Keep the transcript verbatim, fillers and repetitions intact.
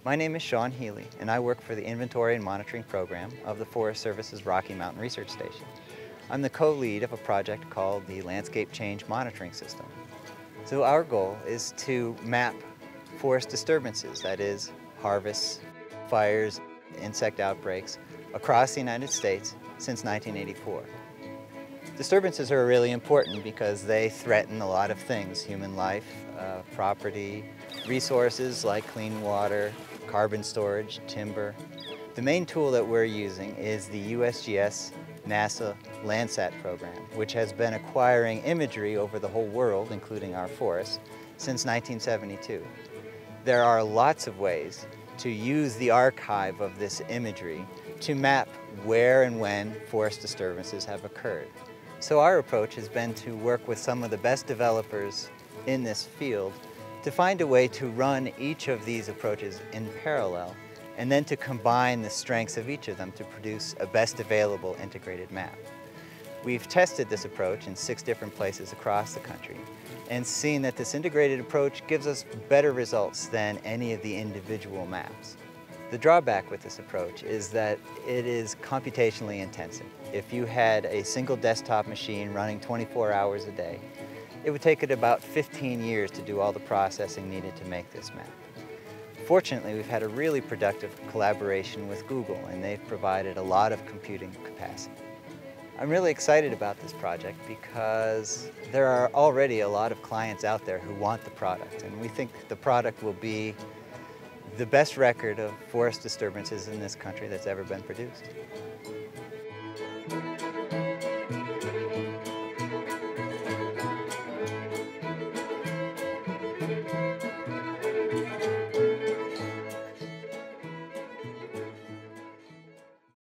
My name is Sean Healey, and I work for the Inventory and Monitoring Program of the Forest Service's Rocky Mountain Research Station. I'm the co-lead of a project called the Landscape Change Monitoring System. So our goal is to map forest disturbances, that is, harvests, fires, insect outbreaks, across the United States since nineteen eighty-four. Disturbances are really important because they threaten a lot of things: human life, uh, property, resources like clean water, carbon storage, timber. The main tool that we're using is the U S G S NASA LANDSAT program, which has been acquiring imagery over the whole world, including our forests, since nineteen seventy-two. There are lots of ways to use the archive of this imagery to map where and when forest disturbances have occurred. So our approach has been to work with some of the best developers in this field to find a way to run each of these approaches in parallel, and then to combine the strengths of each of them to produce a best available integrated map. We've tested this approach in six different places across the country and seen that this integrated approach gives us better results than any of the individual maps. The drawback with this approach is that it is computationally intensive. If you had a single desktop machine running twenty-four hours a day, it would take it about fifteen years to do all the processing needed to make this map. Fortunately, we've had a really productive collaboration with Google, and they've provided a lot of computing capacity. I'm really excited about this project because there are already a lot of clients out there who want the product, and we think the product will be the best record of forest disturbances in this country that's ever been produced.